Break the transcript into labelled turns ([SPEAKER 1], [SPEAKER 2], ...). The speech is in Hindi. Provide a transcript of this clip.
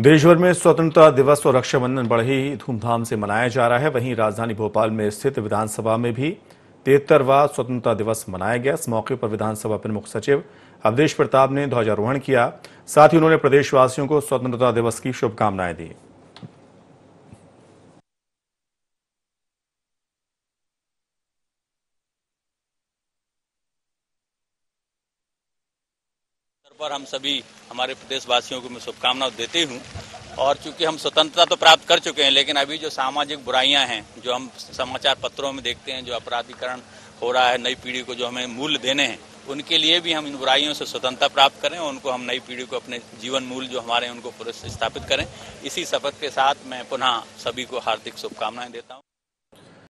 [SPEAKER 1] देश भर में स्वतंत्रता दिवस और रक्षाबंधन बड़े ही धूमधाम से मनाया जा रहा है। वहीं राजधानी भोपाल में स्थित विधानसभा में भी 73वां स्वतंत्रता दिवस मनाया गया। इस मौके पर विधानसभा प्रमुख सचिव अवधेश प्रताप ने ध्वजारोहण किया। साथ ही उन्होंने प्रदेशवासियों को स्वतंत्रता दिवस की शुभकामनाएं दी।
[SPEAKER 2] पर हम सभी हमारे प्रदेशवासियों को मैं शुभकामनाएं देती हूं। और चूंकि हम स्वतंत्रता तो प्राप्त कर चुके हैं, लेकिन अभी जो सामाजिक बुराइयां हैं, जो हम समाचार पत्रों में देखते हैं, जो अपराधीकरण हो रहा है, नई पीढ़ी को जो हमें मूल्य देने हैं, उनके लिए भी हम इन बुराइयों से स्वतंत्रता प्राप्त करें और उनको हम नई पीढ़ी को अपने जीवन मूल्य जो हमारे हैं उनको स्थापित करें। इसी शपथ के साथ मैं पुनः सभी को हार्दिक शुभकामनाएं देता हूं।